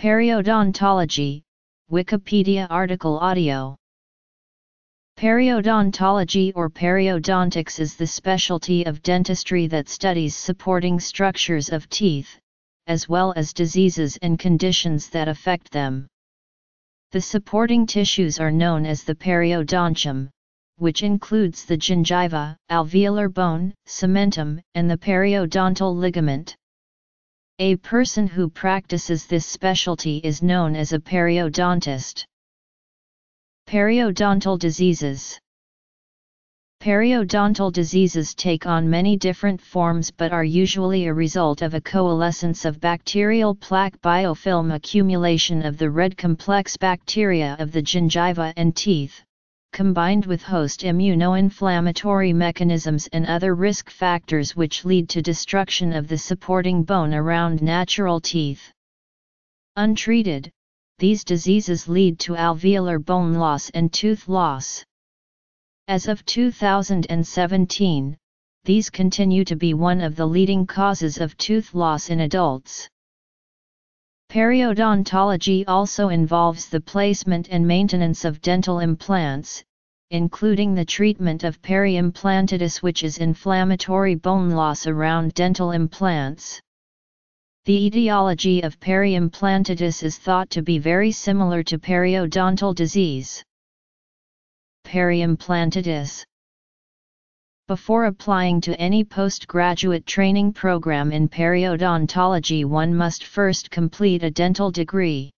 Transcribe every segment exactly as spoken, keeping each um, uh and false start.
Periodontology, Wikipedia article audio. Periodontology or periodontics is the specialty of dentistry that studies supporting structures of teeth, as well as diseases and conditions that affect them. The supporting tissues are known as the periodontium, which includes the gingiva, alveolar bone, cementum, and the periodontal ligament. A person who practices this specialty is known as a periodontist. Periodontal diseases. Periodontal diseases take on many different forms but are usually a result of a coalescence of bacterial plaque biofilm accumulation of the red complex bacteria of the gingiva and teeth, combined with host immunoinflammatory mechanisms and other risk factors which lead to destruction of the supporting bone around natural teeth. Untreated, these diseases lead to alveolar bone loss and tooth loss. As of two thousand seventeen, these continue to be one of the leading causes of tooth loss in adults. Periodontology also involves the placement and maintenance of dental implants, including the treatment of periimplantitis, which is inflammatory bone loss around dental implants. The etiology of periimplantitis is thought to be very similar to periodontal disease. Periimplantitis. Before applying to any postgraduate training program in periodontology, one must first complete a dental degree.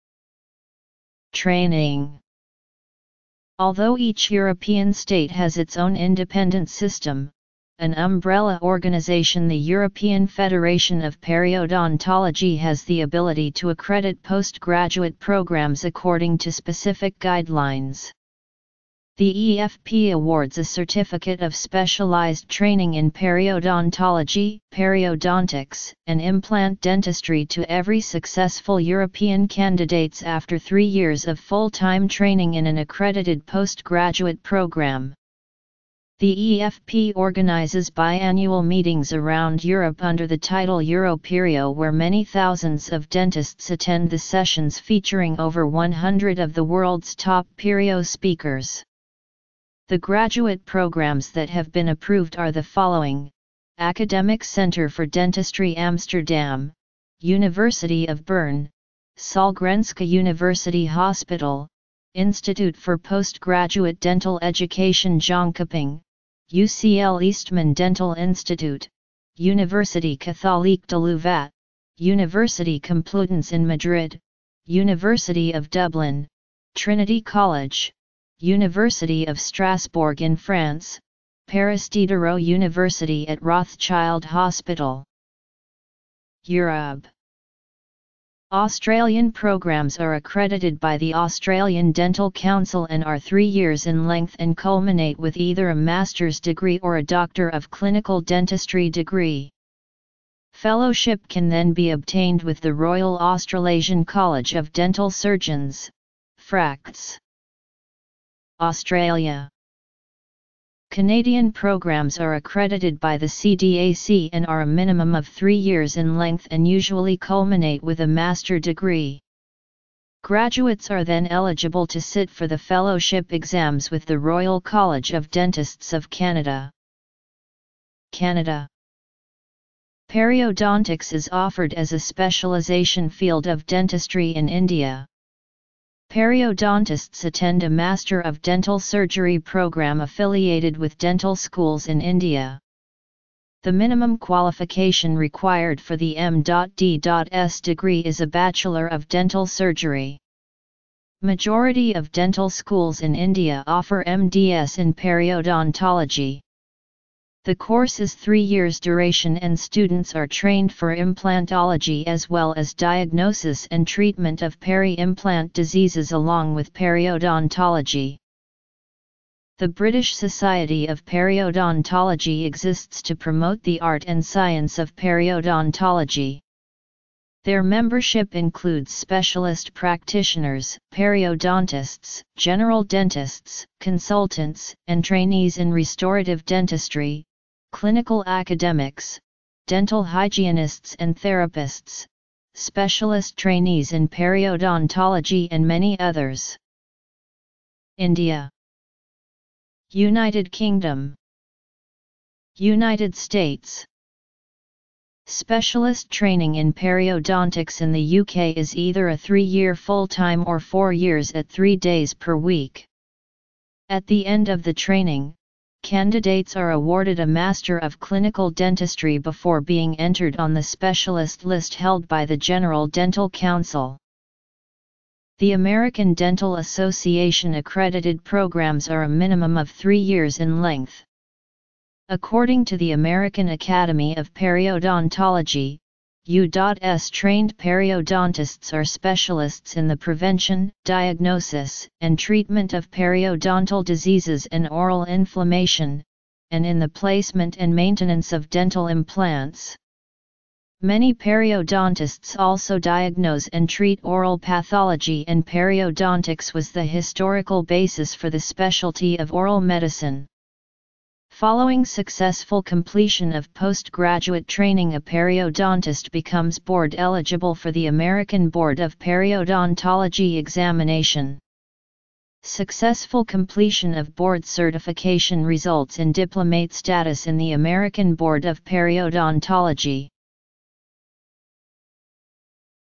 Training. Although each European state has its own independent system, an umbrella organization, the European Federation of Periodontology, has the ability to accredit postgraduate programs according to specific guidelines. The E F P awards a certificate of specialized training in periodontology, periodontics, and implant dentistry to every successful European candidates after three years of full-time training in an accredited postgraduate program. The E F P organizes biannual meetings around Europe under the title EuroPerio, where many thousands of dentists attend the sessions featuring over one hundred of the world's top perio speakers. The graduate programs that have been approved are the following: Academic Center for Dentistry Amsterdam, University of Bern, Sahlgrenska University Hospital, Institute for Postgraduate Dental Education Jönköping, U C L Eastman Dental Institute, University Catholique de Louvain, University Complutense in Madrid, University of Dublin, Trinity College, University of Strasbourg in France, Paris Diderot University at Rothschild Hospital. Europe. Australian programs are accredited by the Australian Dental Council and are three years in length and culminate with either a master's degree or a Doctor of Clinical Dentistry degree. Fellowship can then be obtained with the Royal Australasian College of Dental Surgeons, F R A C S. Australia. Canadian programs are accredited by the C D A C and are a minimum of three years in length and usually culminate with a master degree. Graduates are then eligible to sit for the fellowship exams with the Royal College of Dentists of Canada. Canada. Periodontics is offered as a specialization field of dentistry in India. Periodontists attend a Master of Dental Surgery program affiliated with dental schools in India. The minimum qualification required for the M D S degree is a Bachelor of Dental Surgery. Majority of dental schools in India offer M D S in periodontology. The course is three years duration and students are trained for implantology as well as diagnosis and treatment of peri-implant diseases along with periodontology. The British Society of Periodontology exists to promote the art and science of periodontology. Their membership includes specialist practitioners, periodontists, general dentists, consultants, and trainees in restorative dentistry, clinical academics, dental hygienists and therapists, specialist trainees in periodontology and many others. India, United Kingdom, United States. Specialist training in periodontics in the U K is either a three-year full-time or four years at three days per week. At the end of the training, candidates are awarded a Master of Clinical Dentistry before being entered on the specialist list held by the General Dental Council. The American Dental Association accredited programs are a minimum of three years in length. According to the American Academy of Periodontology, U S trained periodontists are specialists in the prevention, diagnosis, and treatment of periodontal diseases and oral inflammation, and in the placement and maintenance of dental implants. Many periodontists also diagnose and treat oral pathology, and periodontics was the historical basis for the specialty of oral medicine. Following successful completion of postgraduate training, a periodontist becomes board eligible for the American Board of Periodontology examination. Successful completion of board certification results in diplomate status in the American Board of Periodontology.